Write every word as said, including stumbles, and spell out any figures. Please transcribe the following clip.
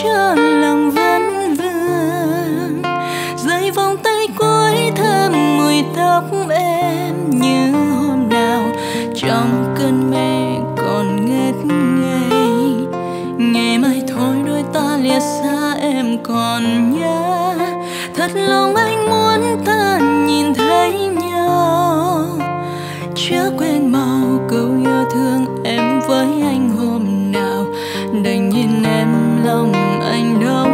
cho lòng vẫn vương. Giây vòng tay cuối thơm mùi tóc em như hôm nào trong cơn mê còn ngất ngây. Ngày mai thôi đôi ta lìa xa em còn nhớ, thật lòng anh muốn ta nhìn thấy nhau. Chớ quên mau câu yêu thương em với anh hôm nào, đành nhìn em lòng anh đau